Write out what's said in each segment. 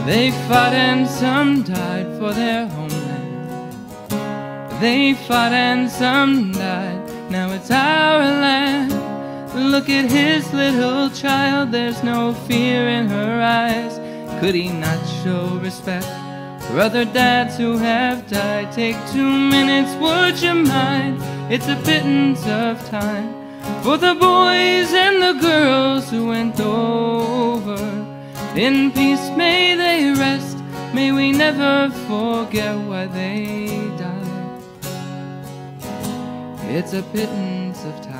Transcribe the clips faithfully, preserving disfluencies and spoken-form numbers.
They fought and some died for their homeland. They fought and some died, now it's our land. Look at his little child, there's no fear in her eyes. Could he not show respect for other dads who have died? Take two minutes, would you mind? It's a pittance of time for the boys and the girls who went over. In peace may they rest, may we never forget why they died. It's a pittance of time.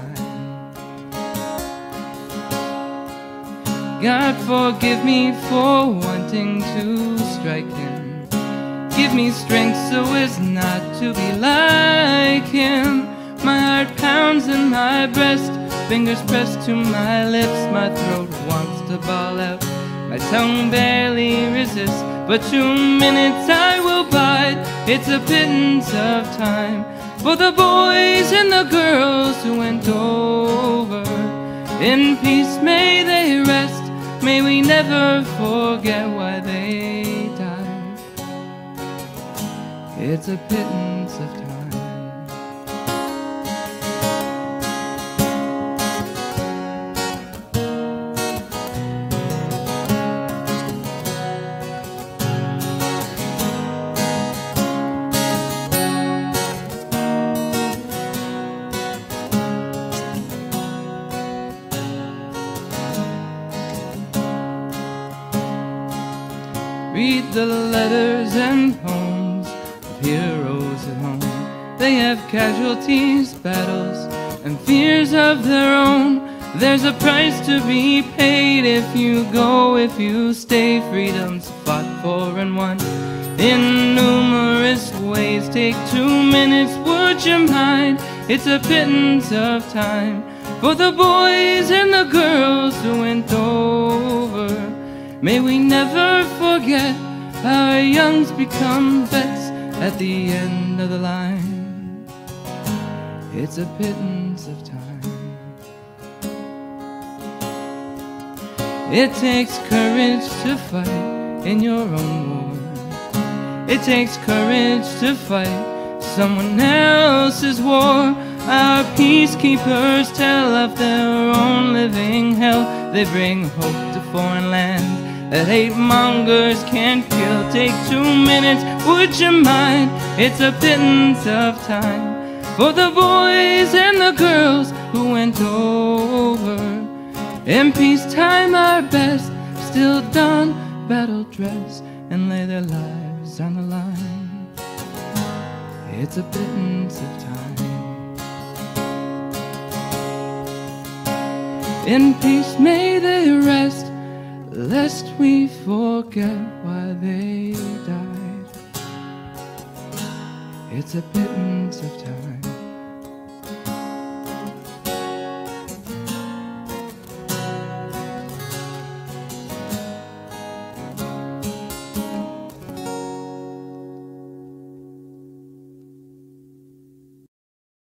God forgive me for wanting to strike him. Give me strength so as not to be like him. My heart pounds in my breast, fingers pressed to my lips. My throat wants to bawl out, my tongue barely resists. But two minutes I will bide, it's a pittance of time for the boys and the girls who went over. In peace may they rest, may we never forget why they died. It's a pittance of time. Read the letters and poems of heroes at home. They have casualties, battles, and fears of their own. There's a price to be paid if you go, if you stay. Freedom's fought for and won in numerous ways. Take two minutes, would you mind? It's a pittance of time for the boys and the girls who went over. May we never forget our youngs become vets at the end of the line. It's a pittance of time. It takes courage to fight in your own war. It takes courage to fight someone else's war. Our peacekeepers tell of their own living hell. They bring hope to foreign lands that hate mongers can't kill. Take two minutes, would you mind? It's a pittance of time for the boys and the girls who went over. In peacetime our best still don battle dress and lay their lives on the line. It's a pittance of time. In peace may they rest, lest we forget why they died. It's a pittance of time.